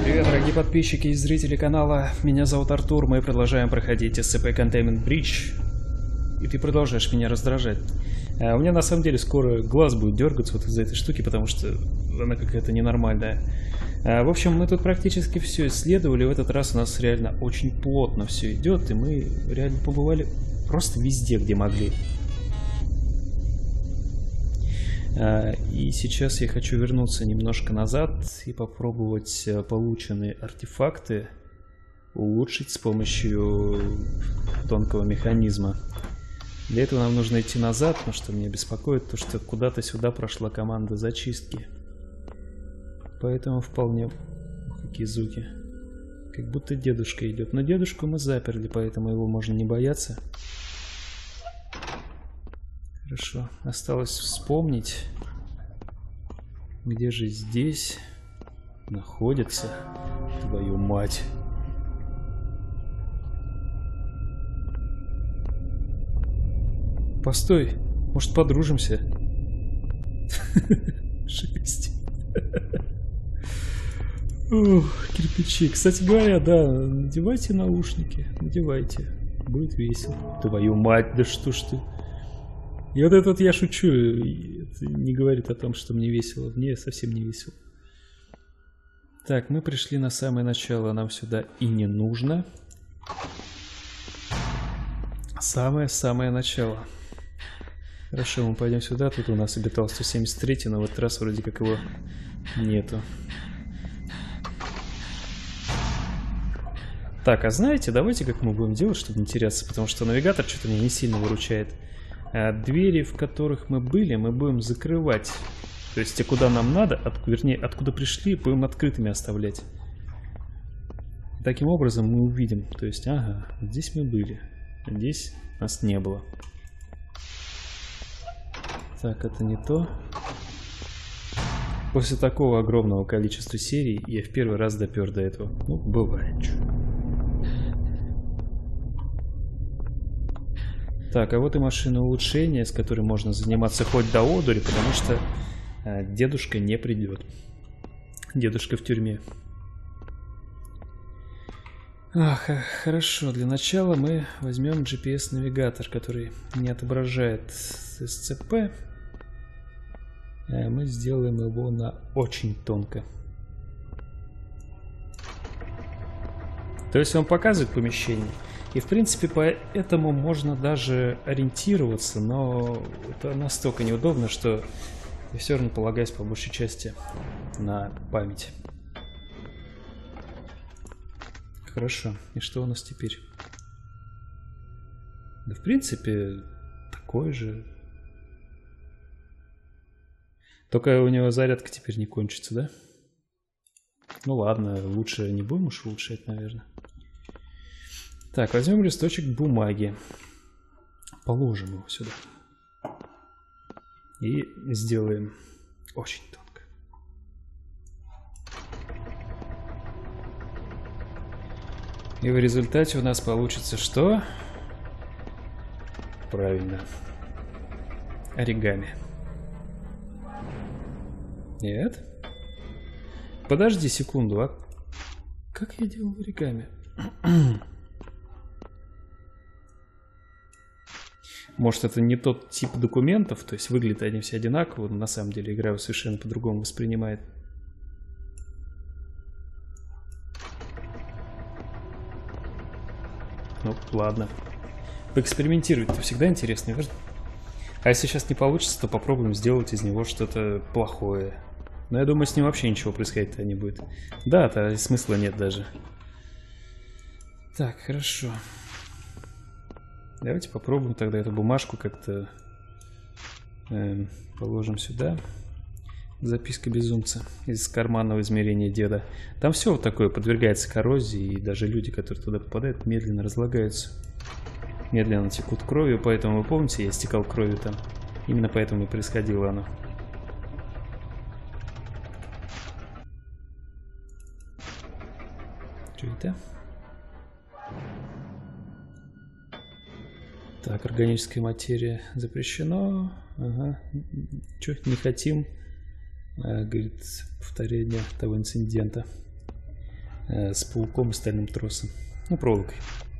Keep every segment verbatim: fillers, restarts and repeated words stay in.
Привет, дорогие подписчики и зрители канала. Меня зовут Артур, мы продолжаем проходить эс цэ пэ Containment Breach. И ты продолжаешь меня раздражать. А у меня на самом деле скоро глаз будет дергаться вот из-за этой штуки, потому что она какая-то ненормальная. А, в общем, мы тут практически все исследовали. В этот раз у нас реально очень плотно все идет, и мы реально побывали просто везде, где могли. И сейчас я хочу вернуться немножко назад и попробовать полученные артефакты улучшить с помощью тонкого механизма. Для этого нам нужно идти назад, потому что меня беспокоит то, что куда-то сюда прошла команда зачистки. Поэтому вполне... Какие звуки. Как будто дедушка идет. Но дедушку мы заперли, поэтому его можно не бояться. Хорошо, осталось вспомнить, где же здесь находится, твою мать. Постой, может подружимся? Жесть. Ух, кирпичи. Кстати говоря, да, надевайте наушники, надевайте, будет весело. Твою мать, да что ж ты. И вот этот я шучу, это не говорит о том, что мне весело. Мне совсем не весело. Так, мы пришли на самое начало, нам сюда и не нужно. Самое-самое начало. Хорошо, мы пойдем сюда, тут у нас обитал сто семьдесят третий, но в этот раз вроде как его нету. Так, а знаете, давайте как мы будем делать, чтобы не теряться, потому что навигатор что-то меня не сильно выручает. А двери, в которых мы были, мы будем закрывать. То есть, те, куда нам надо, от, вернее, откуда пришли, будем открытыми оставлять. Таким образом мы увидим. То есть, ага, здесь мы были, а здесь нас не было. Так, это не то. После такого огромного количества серий я в первый раз допер до этого. Ну, бывает. Так, а вот и машина улучшения, с которой можно заниматься хоть до одури, потому что а, дедушка не придет. Дедушка в тюрьме. Ах, хорошо, для начала мы возьмем джи пи эс-навигатор, который не отображает эс цэ пэ. А мы сделаем его на очень тонко. То есть он показывает помещение. И в принципе поэтому можно даже ориентироваться, но это настолько неудобно, что я все равно полагаюсь по большей части на память. Хорошо, и что у нас теперь? Да в принципе такой же. Только у него зарядка теперь не кончится, да? Ну ладно, лучше не будем уж улучшать, наверное. Так, возьмем листочек бумаги, положим его сюда и сделаем очень тонко. И в результате у нас получится что? Правильно, оригами. Нет? Подожди секунду, а как я делал оригами? Может, это не тот тип документов, то есть выглядят они все одинаково, но на самом деле игра его совершенно по-другому воспринимает. Ну, ладно. Поэкспериментировать-то всегда интересно, верно? А если сейчас не получится, то попробуем сделать из него что-то плохое. Но я думаю, с ним вообще ничего происходить-то не будет. Да-то смысла нет даже. Так, хорошо. Давайте попробуем тогда эту бумажку как-то э, положим сюда. Записка безумца из карманного измерения деда. Там все вот такое подвергается коррозии, и даже люди, которые туда попадают, медленно разлагаются. Медленно текут кровью, поэтому, вы помните, я стекал кровью там. Именно поэтому и происходило оно. Что это? Так, органическая материя запрещено. Ага. Чё, не хотим. А, говорит, повторение того инцидента. э, с пауком и стальным тросом. Ну, проволокой.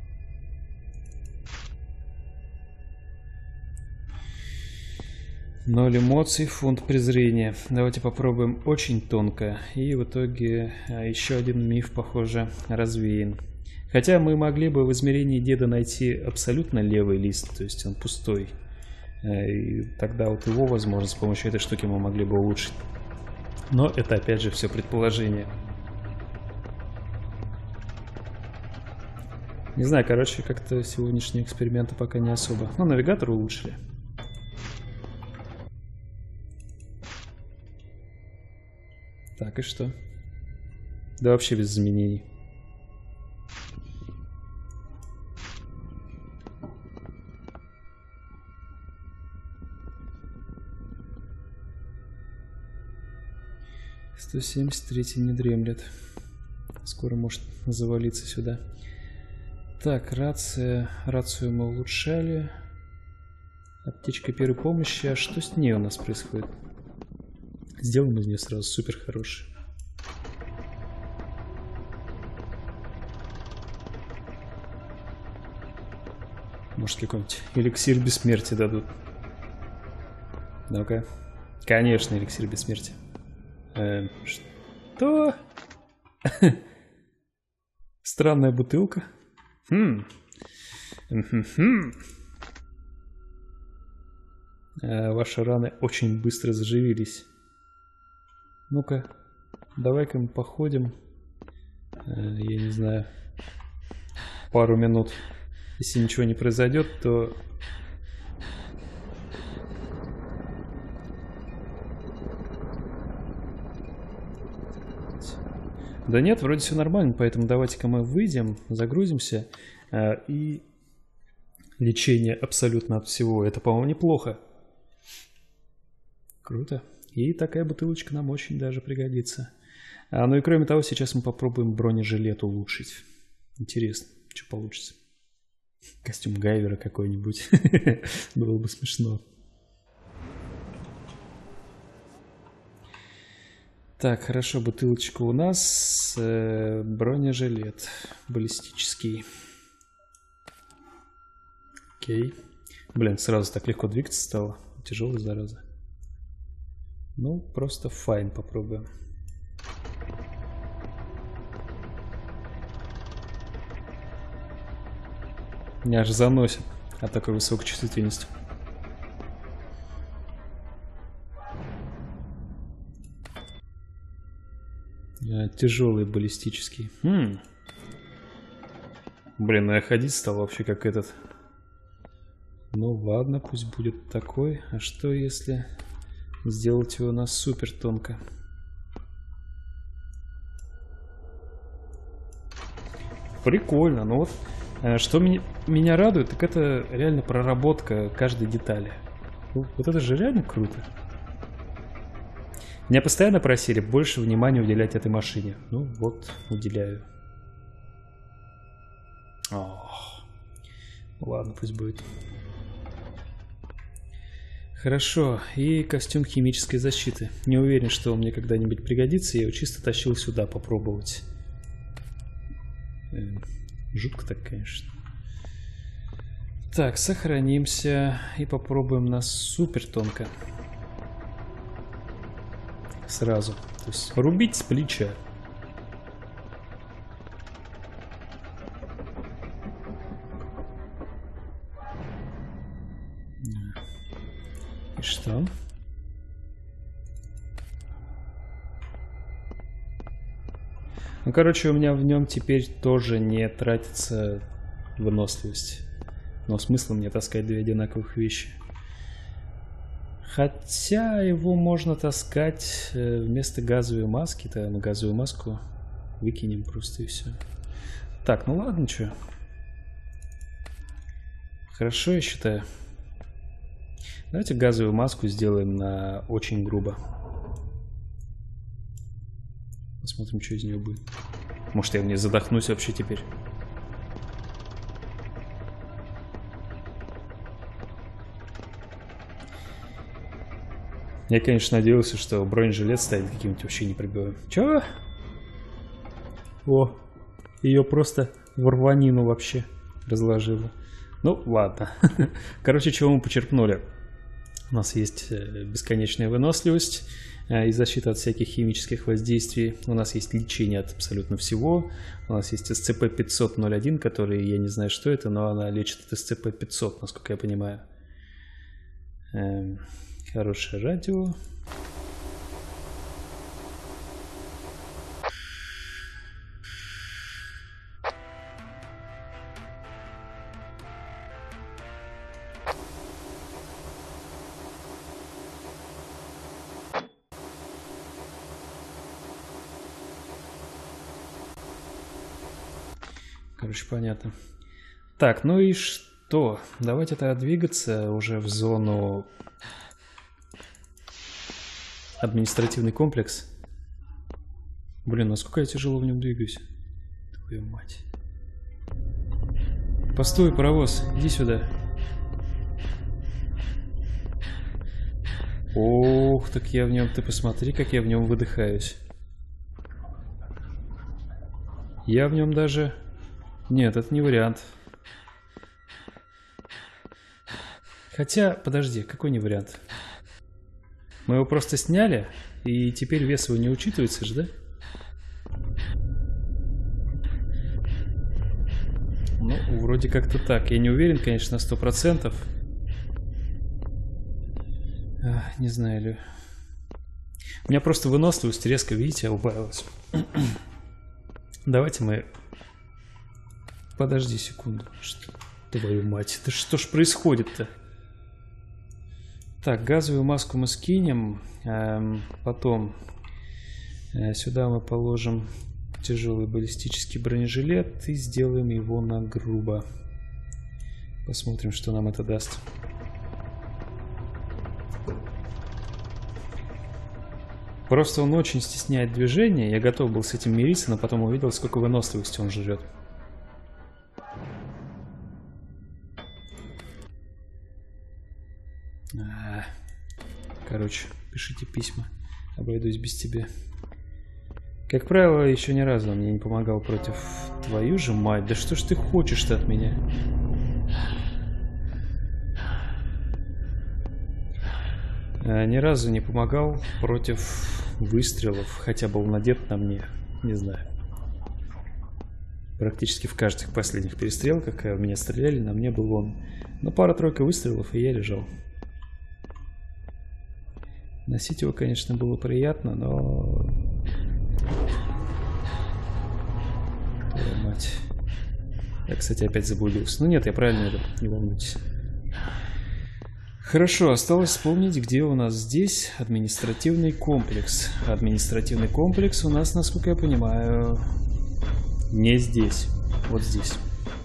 Ноль эмоций, фунт презрения. Давайте попробуем очень тонко. И в итоге а, еще один миф, похоже, развеян. Хотя мы могли бы в измерении деда найти абсолютно левый лист, то есть он пустой. И тогда вот его, возможно, с помощью этой штуки мы могли бы улучшить. Но это опять же все предположение. Не знаю, короче, как-то сегодняшние эксперименты пока не особо. Ну, навигатор улучшили. Так, и что? Да вообще без изменений. сто семьдесят три не дремлет. Скоро может завалиться сюда. Так, рация. Рацию мы улучшали. Аптечка первой помощи. А что с ней у нас происходит? Сделаем из нее сразу супер хороший. Может, какой-нибудь эликсир бессмертия дадут. Ну-ка. Конечно, эликсир бессмертия. Эм, что? Странная бутылка. Хм. Хм. Ваши раны очень быстро заживились. Ну-ка, давай-ка мы походим. Я не знаю. Пару минут. Если ничего не произойдет, то... Да нет, вроде все нормально, поэтому давайте-ка мы выйдем, загрузимся. И лечение абсолютно от всего. Это, по-моему, неплохо. Круто. И такая бутылочка нам очень даже пригодится. А, ну и кроме того, сейчас мы попробуем бронежилет улучшить. Интересно, что получится. Костюм Гайвера какой-нибудь. Было бы смешно. Так, хорошо, бутылочка у нас. Э, бронежилет баллистический. Окей. Блин, сразу так легко двигаться стало. Тяжелая зараза. Ну, просто файн попробуем. Меня аж заносит от такой высокой чувствительности. Тяжелый баллистический. Хм. Блин, ну я ходить стал вообще как этот. Ну ладно, пусть будет такой. А что если сделать его на супер тонко? Прикольно. Ну вот, что меня, меня радует, так это реально проработка каждой детали. Вот это же реально круто. Меня постоянно просили больше внимания уделять этой машине. Ну вот, уделяю. Ох. Ладно, пусть будет. Хорошо, и костюм химической защиты. Не уверен, что он мне когда-нибудь пригодится. Я его чисто тащил сюда попробовать. Жутко так, конечно. Так, сохранимся и попробуем на супер тонко. Сразу. То есть рубить с плеча. И что? Ну, короче, у меня в нем теперь тоже не тратится выносливость. Но смысла мне таскать две одинаковых вещи. Хотя его можно таскать вместо газовой маски-то, на газовую маску выкинем просто и все. Так, ну ладно, что. Хорошо, я считаю. Давайте газовую маску сделаем на очень грубо. Посмотрим, что из нее будет. Может, я в ней задохнусь вообще теперь. Я, конечно, надеялся, что бронежилет станет каким-нибудь вообще непробиваемым. Чё? О, ее просто в рванину вообще разложило. Ну, ладно. Короче, чего мы почерпнули? У нас есть бесконечная выносливость и защита от всяких химических воздействий. У нас есть лечение от абсолютно всего. У нас есть эс цэ пэ пятьсот ноль один, который, я не знаю, что это, но она лечит от эс цэ пэ пятьсот, насколько я понимаю. Эм, хорошее радио. Короче, понятно. Так, ну и что? Давайте тогда двигаться уже в зону административный комплекс. Блин, насколько я тяжело в нем двигаюсь. Твою мать. Постой, паровоз, иди сюда. Ох, так я в нем, ты посмотри, как я в нем выдыхаюсь. Я в нем даже... Нет, это не вариант. Хотя, подожди, какой не вариант? Мы его просто сняли, и теперь вес его не учитывается же, да? Ну, вроде как-то так. Я не уверен, конечно, на сто процентов. А, не знаю ли. У меня просто выносливость резко, видите, убавилась. Давайте мы... Подожди секунду. Что? Твою мать, это что ж происходит-то? Так, газовую маску мы скинем. Эм, потом э, сюда мы положим тяжелый баллистический бронежилет и сделаем его на грубо. Посмотрим, что нам это даст. Просто он очень стесняет движение. Я готов был с этим мириться, но потом увидел, сколько выносливости он жрет. А, короче, пишите письма. Обойдусь без тебя. Как правило, еще ни разу он мне не помогал против... Твою же мать, да что ж ты хочешь-то от меня? А, ни разу не помогал против выстрелов, хотя был надет на мне, не знаю. Практически в каждых последних перестрелках, когда в меня стреляли, на мне был он. Но пара-тройка выстрелов, и я лежал. Носить его, конечно, было приятно, но... Твою мать. Я, кстати, опять заблудился. Ну нет, я правильно иду, не волнуйтесь. Хорошо, осталось вспомнить, где у нас здесь административный комплекс. Административный комплекс у нас, насколько я понимаю, не здесь. Вот здесь.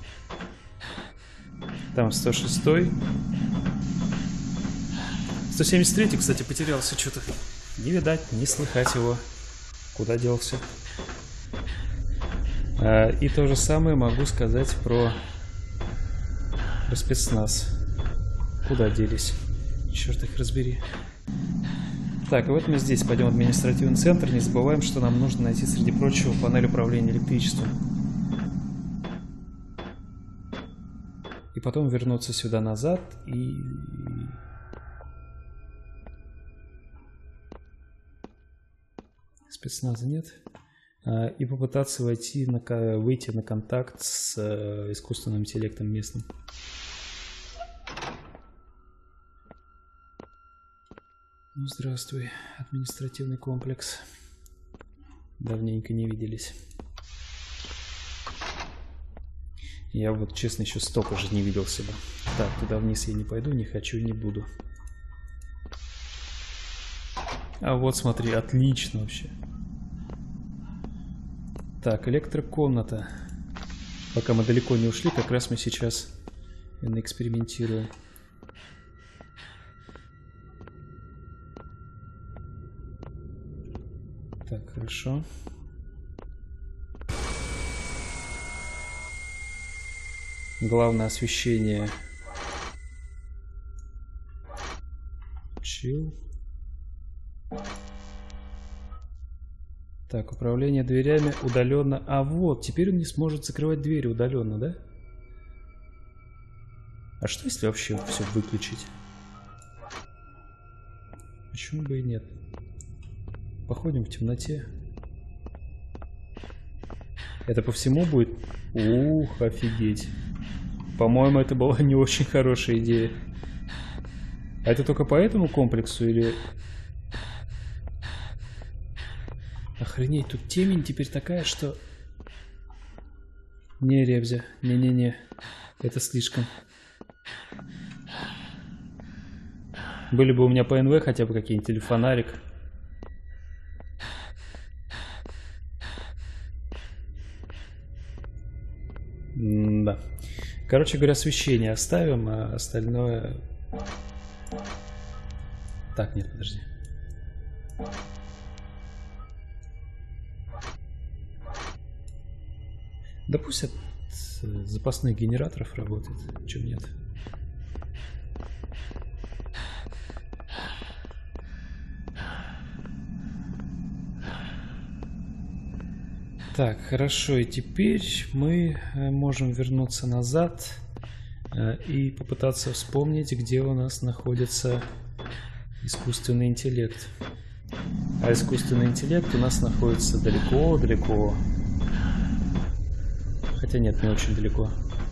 Там сто шестой. сто семьдесят третий, кстати, потерялся что-то. Не видать, не слыхать его. Куда делся? А, и то же самое могу сказать про, про спецназ. Куда делись? Черт их разбери. Так, и вот мы здесь пойдем в административный центр. Не забываем, что нам нужно найти, среди прочего, панель управления электричеством. И потом вернуться сюда назад и... Спецназа нет. И попытаться войти на, выйти на контакт с э, искусственным интеллектом местным. Ну, здравствуй, административный комплекс. Давненько не виделись. Я вот, честно, еще столько же не видел себя. Так, туда вниз я не пойду, не хочу, не буду. А вот, смотри, отлично вообще. Так, электрокомната. Пока мы далеко не ушли, как раз мы сейчас экспериментируем. Так, хорошо. Главное освещение. Чил. Так, управление дверями удаленно. А вот, теперь он не сможет закрывать двери удаленно, да? А что если вообще все выключить? Почему бы и нет? Походим в темноте. Это по всему будет? Ух, офигеть. По-моему, это была не очень хорошая идея. А это только по этому комплексу или... Охренеть, тут темень теперь такая, что... Не, Ребзя, не-не-не. Это слишком. Были бы у меня по эн вэ хотя бы какие-нибудь или фонарик. М-да. Короче говоря, освещение оставим, а остальное... Так, нет, подожди. Да пусть от запасных генераторов работает, чего нет. Так, хорошо, и теперь мы можем вернуться назад и попытаться вспомнить, где у нас находится искусственный интеллект. А искусственный интеллект у нас находится далеко-далеко. Хотя нет, не очень далеко.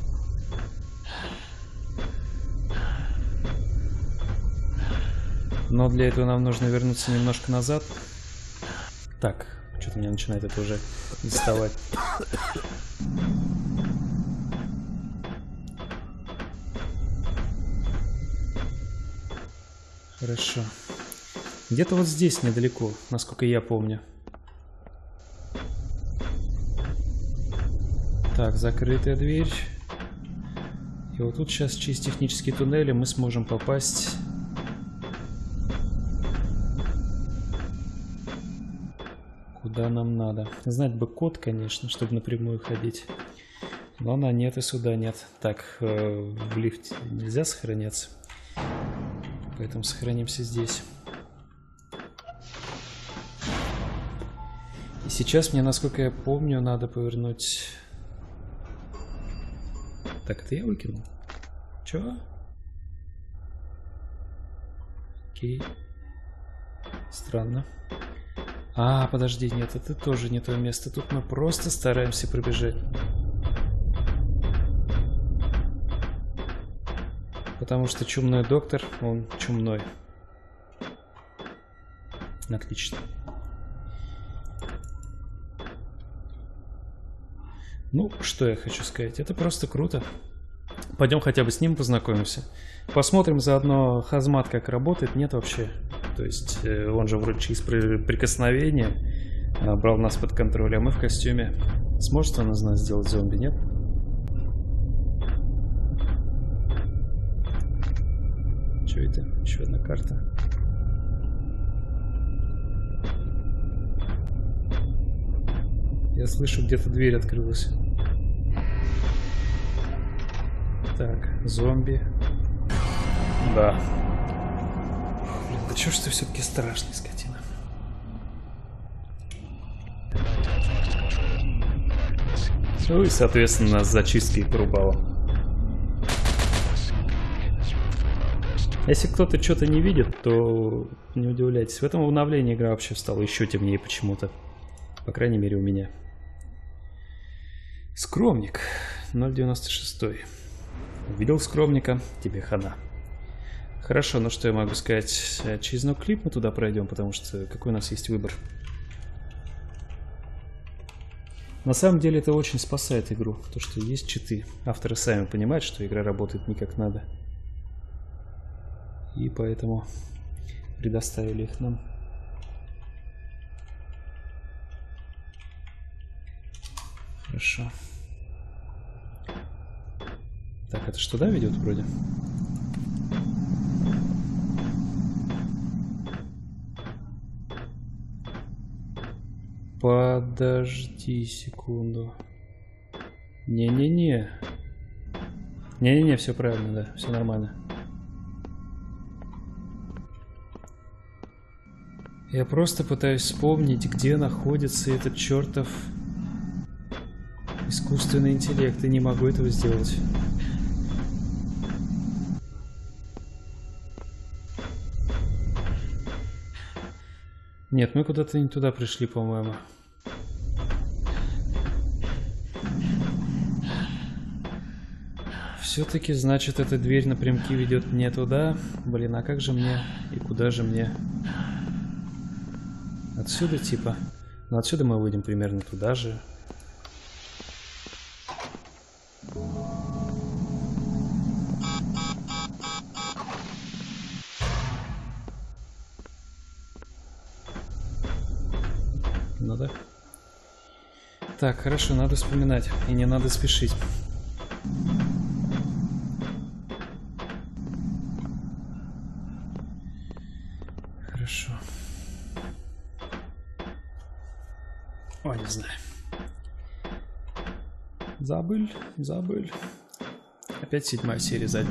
Но для этого нам нужно вернуться немножко назад. Так, что-то меня начинает это уже доставать. Хорошо. Где-то вот здесь недалеко, насколько я помню. Так, закрытая дверь. И вот тут сейчас через технические туннели мы сможем попасть... Куда нам надо. Знать бы код, конечно, чтобы напрямую ходить. Но на нет и сюда нет. Так, э, в лифте нельзя сохраняться. Поэтому сохранимся здесь. И сейчас мне, насколько я помню, надо повернуть... Так, это я выкинул? Чё? Окей. Странно. А, подожди, нет, это тоже не то место. Тут мы просто стараемся пробежать. Потому что чумной доктор, он чумной. Отлично. Ну, что я хочу сказать, это просто круто. Пойдем хотя бы с ним познакомимся. Посмотрим заодно Хазмат как работает, нет вообще. То есть он же вроде через прикосновение брал нас под контроль, а мы в костюме. Сможет он из нас сделать зомби, нет? Что это? Еще одна карта. Я слышу, где-то дверь открылась. Так, зомби. Да. Блин, да чё ж ты все-таки страшный, скотина. Ну и, соответственно, нас зачистки и порубало. Если кто-то что-то не видит, то не удивляйтесь. В этом обновлении игра вообще стала еще темнее почему-то. По крайней мере, у меня. Скромник. ноль девяносто шесть. Увидел скромника, тебе хана. Хорошо, ну что я могу сказать? Через ноклип мы туда пройдем, потому что какой у нас есть выбор? На самом деле это очень спасает игру, то что есть читы. Авторы сами понимают, что игра работает не как надо. И поэтому предоставили их нам. Хорошо. Так, это что, да, ведет вроде? Подожди секунду. Не-не-не. Не-не-не, все правильно, да, все нормально. Я просто пытаюсь вспомнить, где находится этот чертов искусственный интеллект, и не могу этого сделать. Нет, мы куда-то не туда пришли, по-моему. Все-таки, значит, эта дверь напрямки ведет не туда. Блин, а как же мне? И куда же мне? Отсюда, типа. Ну, отсюда мы выйдем примерно туда же. Ну да. Так, хорошо, надо вспоминать. И не надо спешить. Хорошо. Ой, не знаю. Забыл, забыл. Опять седьмая серия сзади.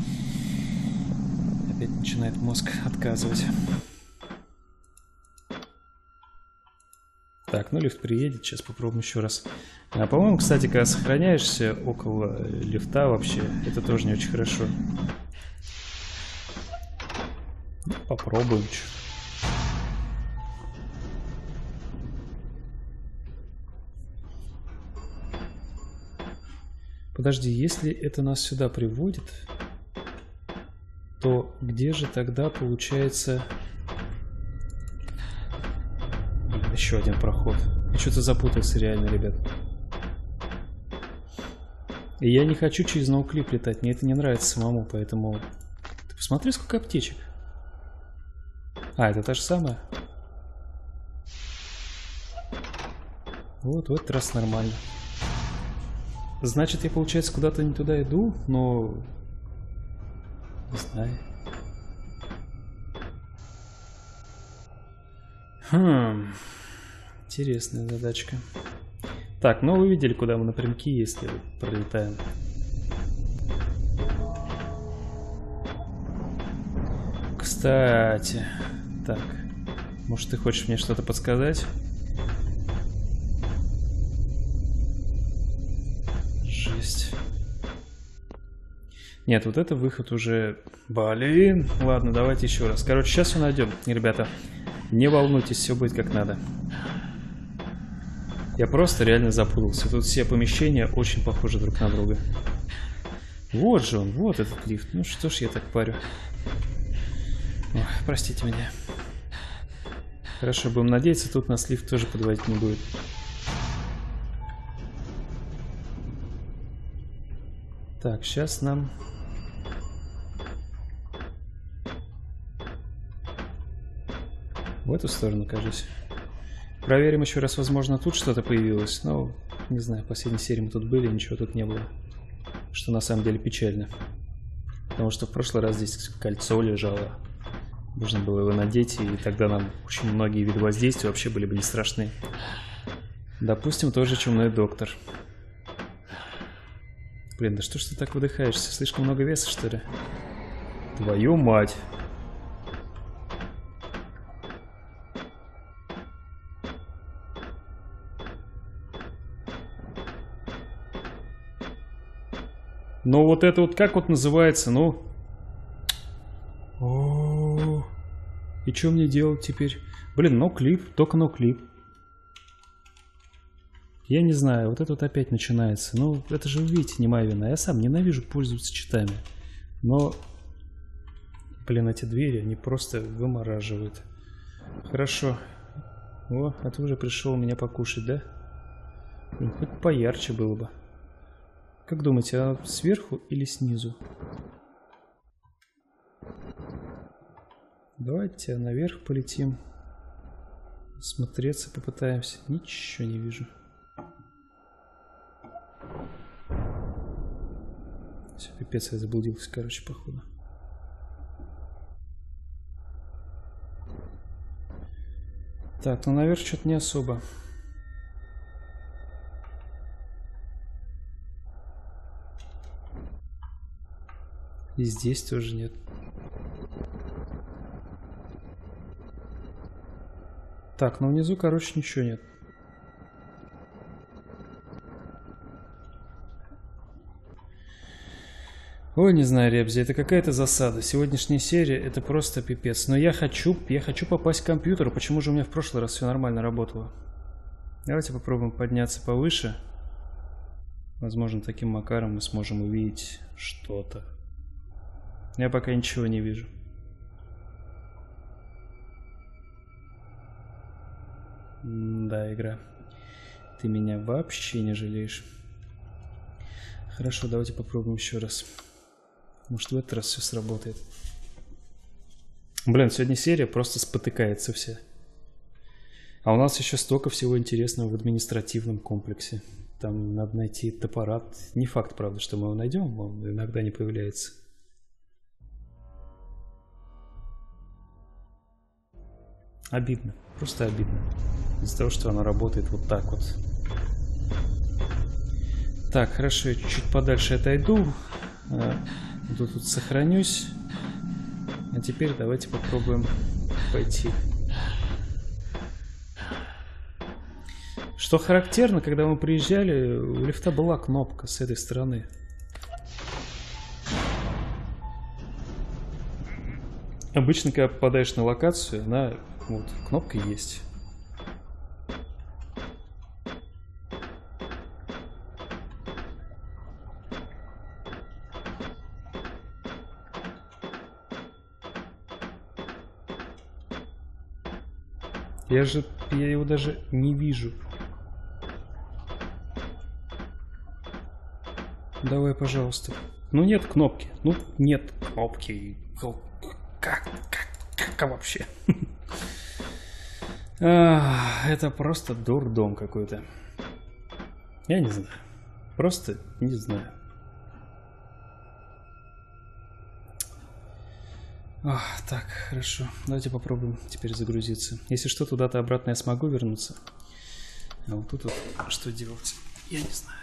Опять начинает мозг отказывать. Так, ну лифт приедет, сейчас попробуем еще раз. А, по-моему, кстати, когда сохраняешься около лифта вообще, это тоже не очень хорошо. Ну, попробуем. Подожди, если это нас сюда приводит, то где же тогда получается... Еще один проход. Я что-то запутался реально, ребят. И я не хочу через ноуклип летать, мне это не нравится самому, поэтому... Ты посмотри, сколько аптечек. А, это та же самая? Вот, в этот раз нормально. Значит, я, получается, куда-то не туда иду, но... Не знаю. Хм... Интересная задачка. Так, ну вы видели, куда мы напрямки, если пролетаем. Кстати, так, может, ты хочешь мне что-то подсказать? Жесть. Нет, вот это выход уже... Блин, ладно, давайте еще раз. Короче, сейчас все найдем, ребята. Не волнуйтесь, все будет как надо. Я просто реально запутался. Тут все помещения очень похожи друг на друга. Вот же он, вот этот лифт. Ну что ж я так парю. Ой, простите меня. Хорошо, будем надеяться, тут нас лифт тоже подводить не будет. Так, сейчас нам... В эту сторону, кажется. Проверим еще раз, возможно, тут что-то появилось. Но, не знаю, в последней серии мы тут были, ничего тут не было. Что на самом деле печально. Потому что в прошлый раз здесь кольцо лежало. Нужно было его надеть, и тогда нам очень многие виды воздействия вообще были бы не страшны. Допустим, тоже чумной доктор. Блин, да что ж ты так выдыхаешься? Слишком много веса, что ли? Твою мать! Ну вот это вот как вот называется, ну... О-о-о. И что мне делать теперь? Блин, ноуклип, только ноуклип. Я не знаю, вот это вот опять начинается. Ну, это же, вы видите, не моя вина. Я сам ненавижу пользоваться читами. Но, блин, эти двери, они просто вымораживают. Хорошо. О, а ты уже пришел меня покушать, да? Блин, хоть поярче было бы. Как думаете, а сверху или снизу? Давайте наверх полетим. Смотреться попытаемся. Ничего не вижу. Все, пипец, я заблудился, короче, походу. Так, ну наверх что-то не особо. И здесь тоже нет. Так, ну внизу, короче, ничего нет. Ой, не знаю, Ребзи, это какая-то засада. Сегодняшняя серия — это просто пипец. Но я хочу, я хочу попасть к компьютеру. Почему же у меня в прошлый раз все нормально работало? Давайте попробуем подняться повыше. Возможно, таким макаром мы сможем увидеть что-то. Я пока ничего не вижу. Да, игра. Ты меня вообще не жалеешь. Хорошо, давайте попробуем еще раз. Может, в этот раз все сработает. Блин, сегодня серия просто спотыкается вся. А у нас еще столько всего интересного в административном комплексе. Там надо найти этот аппарат. Не факт, правда, что мы его найдем. Он иногда не появляется. Обидно. Просто обидно. Из-за того, что оно работает вот так вот. Так, хорошо, я чуть подальше отойду. Тут, тут сохранюсь. А теперь давайте попробуем пойти. Что характерно, когда мы приезжали, у лифта была кнопка с этой стороны. Обычно, когда попадаешь на локацию, она, вот, кнопка есть. Я же, я его даже не вижу. Давай, пожалуйста. Ну нет кнопки. Ну нет кнопки. Как, как, как вообще? Это просто дурдом какой-то. Я не знаю. Просто не знаю. Ох, так, хорошо. Давайте попробуем теперь загрузиться. Если что, туда-то обратно я смогу вернуться. А вот тут вот что делать? Я не знаю.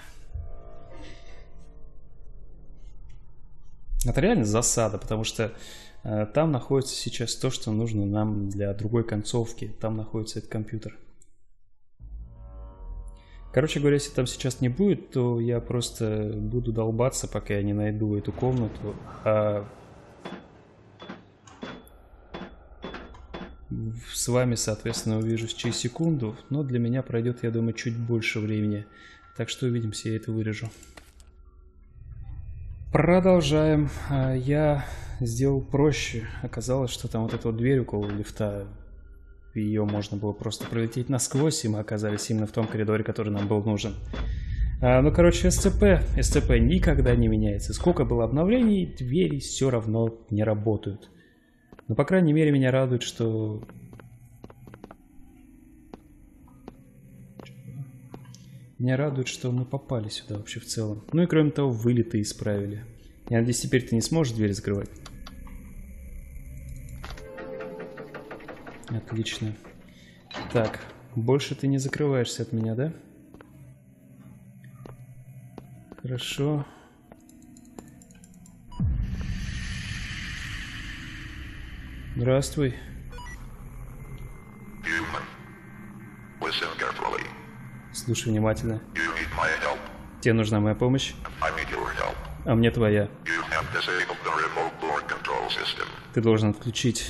Это реально засада, потому что э, там находится сейчас то, что нужно нам для другой концовки. Там находится этот компьютер. Короче говоря, если там сейчас не будет, то я просто буду долбаться, пока я не найду эту комнату. А с вами, соответственно, увижусь через секунду, но для меня пройдет, я думаю, чуть больше времени. Так что увидимся, я это вырежу. Продолжаем. Я сделал проще. Оказалось, что там вот эта вот дверь около лифта, ее можно было просто пролететь насквозь, и мы оказались именно в том коридоре, который нам был нужен. Ну, короче, эс цэ пэ. эс цэ пэ никогда не меняется. Сколько было обновлений, двери все равно не работают. Но, по крайней мере, меня радует, что... Меня радует, что мы попали сюда вообще в целом. Ну и кроме того, вылеты исправили. Я надеюсь, теперь ты не сможешь дверь закрывать. Отлично. Так, больше ты не закрываешься от меня, да? Хорошо. Здравствуй. Слушай внимательно. Тебе нужна моя помощь, а мне твоя. Ты должен отключить.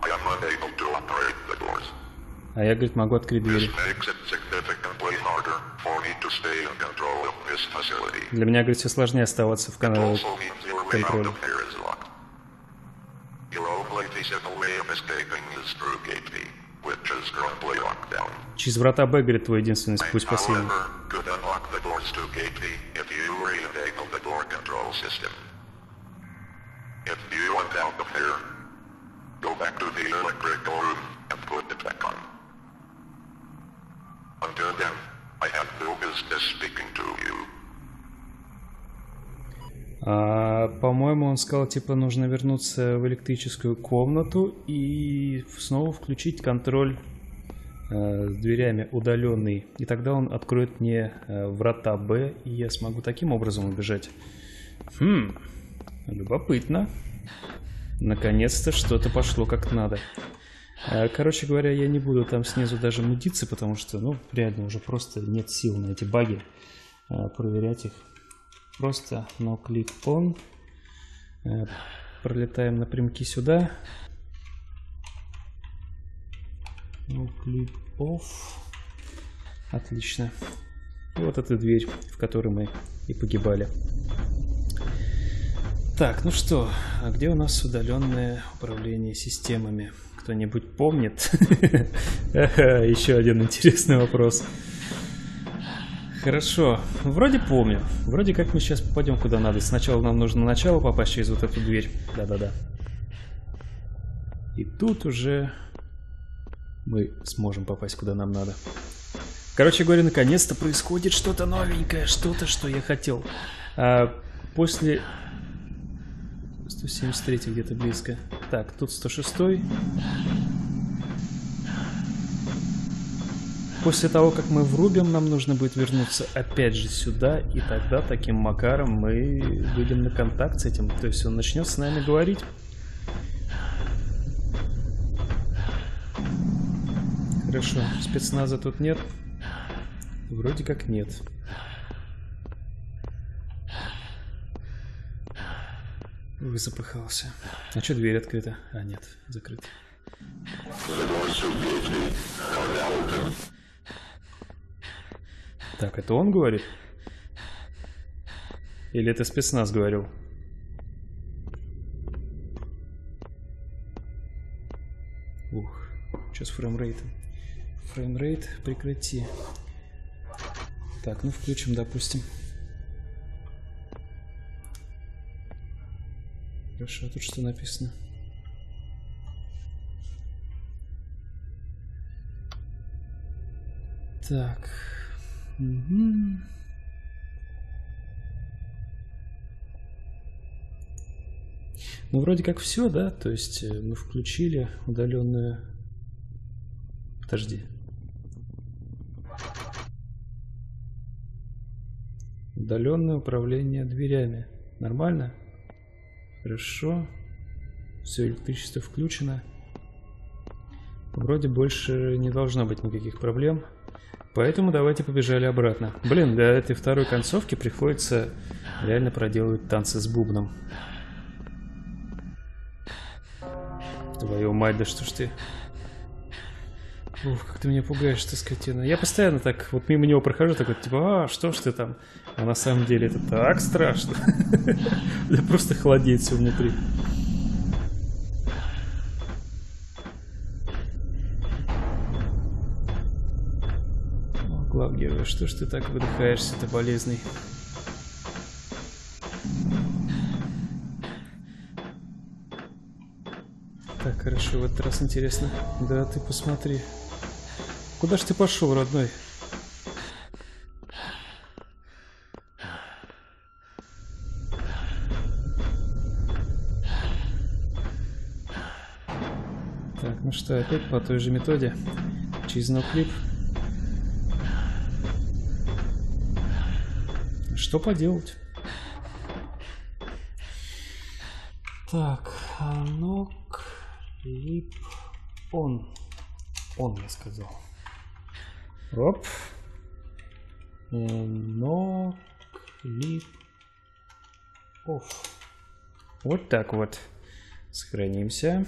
А я, говорит, могу открыть дверь. Для меня, говорит, все сложнее оставаться в канале контроля. Через врата Б, говорит, твой единственный путь спасения. А, по-моему, он сказал, типа, нужно вернуться в электрическую комнату и снова включить контроль э, с дверями удаленный. И тогда он откроет мне э, врата Б, и я смогу таким образом убежать. Хм, любопытно. Наконец-то что-то пошло как надо. Короче говоря, я не буду там снизу даже мудиться, потому что, ну, реально уже просто нет сил на эти баги. Проверять их. Просто no click on. Пролетаем напрямки сюда. No click off. Отлично. И вот эта дверь, в которой мы и погибали. Так, ну что, а где у нас удаленное управление системами? Кто-нибудь помнит? Еще один интересный вопрос. Хорошо, вроде помню. Вроде как мы сейчас попадем куда надо. Сначала нам нужно начало попасть через вот эту дверь. Да-да-да. И тут уже мы сможем попасть куда нам надо. Короче говоря, наконец-то происходит что-то новенькое. Что-то, что я хотел. А после... сто семьдесят три где-то близко. Так, тут сто шесть. После того, как мы врубим, нам нужно будет вернуться опять же сюда, и тогда таким макаром мы выйдем на контакт с этим. То есть он начнет с нами говорить. Хорошо, спецназа тут нет. Вроде как нет. Ой, запыхался. А что дверь открыта? А, нет, закрыта. Так, это он говорит? Или это спецназ говорил? Ух, что с фреймрейтом? Фреймрейт прекрати. Так, ну включим, допустим. Хорошо, а тут что написано? Так. Угу. Ну, вроде как все, да? То есть мы включили удаленную... Подожди. Удаленное управление дверями. Нормально? Хорошо. Все, электричество включено. Вроде больше не должно быть никаких проблем. Поэтому давайте побежали обратно. Блин, для этой второй концовки приходится реально проделывать танцы с бубном. Твою мать, да что ж ты... Ух, как ты меня пугаешь, ты скотина. Я постоянно так вот мимо него прохожу, такой, типа, а, что ж ты там? А на самом деле это так страшно. Да просто холодеет все внутри. Главгерой, что ж ты так выдыхаешься-то, болезный? Так, хорошо, в этот раз интересно. Да, ты посмотри. Куда ж ты пошел, родной? Так, ну что, опять по той же методе. Через ноклип. Что поделать? Так, ну клип он. Он, я сказал. Оп. Но клип оф. Вот так вот. Сохранимся.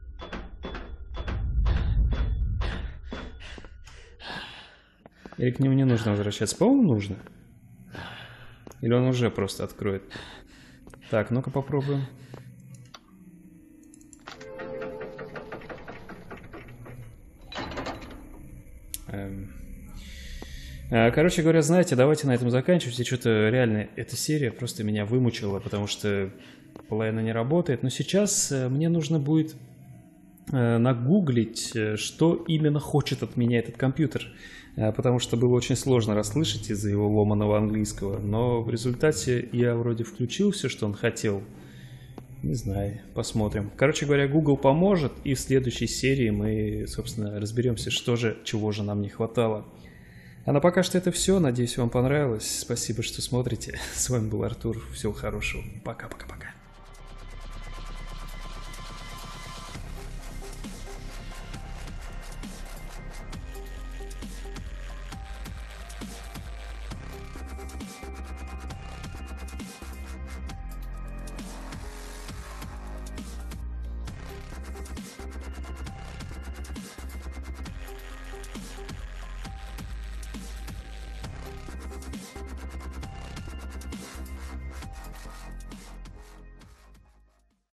Или к нему не нужно возвращаться? По-моему, нужно. Или он уже просто откроет? Так, ну-ка попробуем. Эм. Короче говоря, знаете, давайте на этом заканчивать. И что-то реально эта серия просто меня вымучила, потому что половина не работает. Но сейчас мне нужно будет нагуглить, что именно хочет от меня этот компьютер. Потому что было очень сложно расслышать из-за его ломаного английского. Но в результате я вроде включил все, что он хотел. Не знаю, посмотрим. Короче говоря, Google поможет. И в следующей серии мы, собственно, разберемся, что же, чего же нам не хватало. А на пока что это все. Надеюсь, вам понравилось. Спасибо, что смотрите. С вами был Артур. Всего хорошего. Пока-пока-пока.